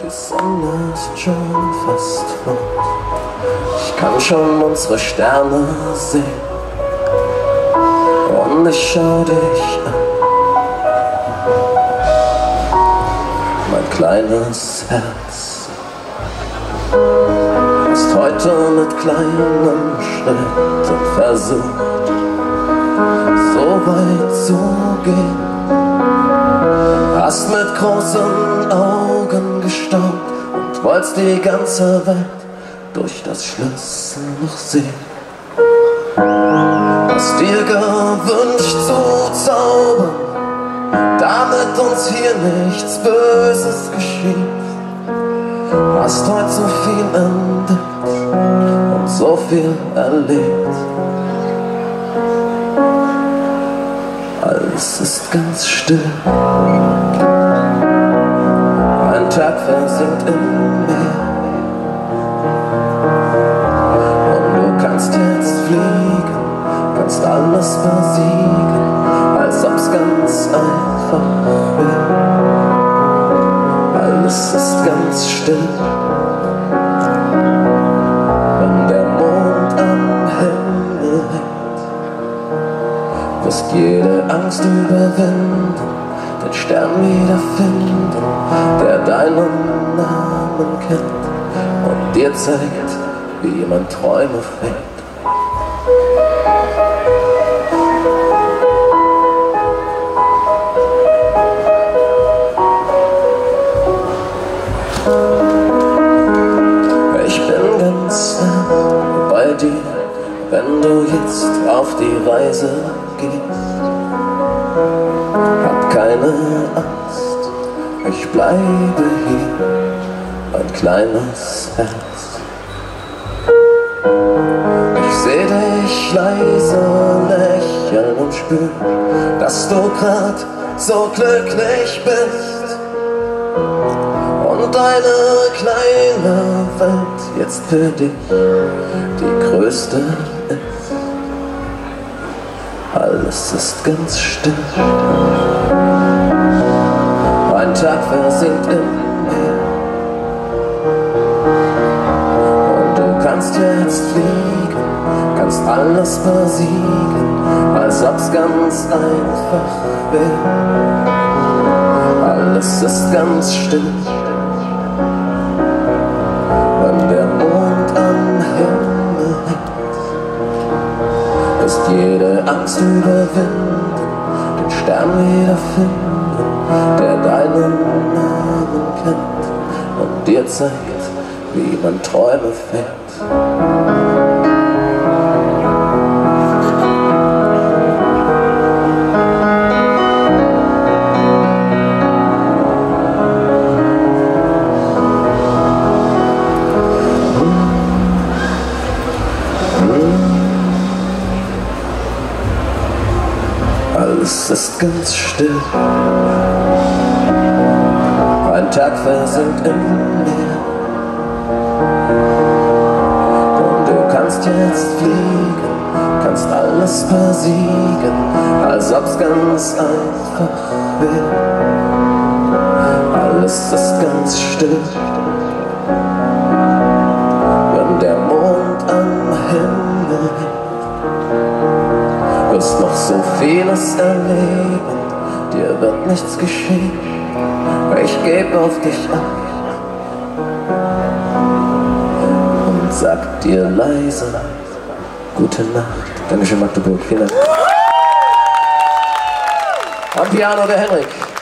Die Sonne ist schon fast fort. Ich kann schon unsere Sterne sehen und ich schau dich an. Mein kleines Herz ist heute mit kleinen Schritten versucht, so weit zu gehen. Hast mit großen Augen gestaunt und wolltest die ganze Welt durch das Schlüsselloch sehen. Hast dir gewünscht zu zaubern, damit uns hier nichts Böses geschieht. Hast heute so viel entdeckt und so viel erlebt. Alles ist ganz still. Ein Tag versinkt im Meer und du kannst jetzt fliegen, kannst alles besiegen, als ob's ganz einfach wäre. Alles ist ganz still, wenn der Mond am Himmel hängt. Wirst jede Angst überwinden, den Stern wiederfinden, der deinen Namen kennt und dir zeigt, wie man Träume fängt. Ich bin ganz nah bei dir, wenn du jetzt auf die Reise gehst. Hab keine Angst, ich bleibe hier, mein kleines Herz. Ich seh dich leise lächeln und spür, dass du grad so glücklich bist und deine kleine Welt jetzt für dich die größte ist. Alles ist ganz still. Ein Tag versinkt im Meer und du kannst jetzt fliegen, kannst alles besiegen, als ob's ganz einfach wäre. Alles ist ganz still, wenn der Mond am Himmel hängt. Wirst jede Angst überwinden, den Stern wiederfinden, der deinen Namen kennt und dir zeigt, wie man Träume fängt. Alles ist ganz still. Ein Tag versinkt im Meer und du kannst jetzt fliegen, kannst alles besiegen, als ob's ganz einfach wäre. Alles ist ganz still, wenn der Mond am Himmel hängt. Wirst noch so vieles erleben, dir wird nichts geschehen, ich geb auf dich ab und sag dir leise gute Nacht. Dankeschön, Magdeburg, vielen Dank. Am Piano der Henrik.